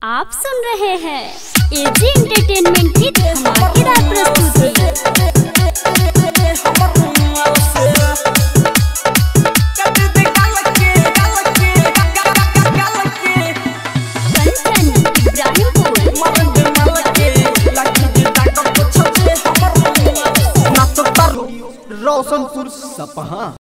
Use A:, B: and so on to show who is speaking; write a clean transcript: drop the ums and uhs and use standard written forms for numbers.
A: आप सुन रहे हैं एजी एंटरटेनमेंट की धमाकेदार प्रस्तुति।
B: रोशनपुर सपहा।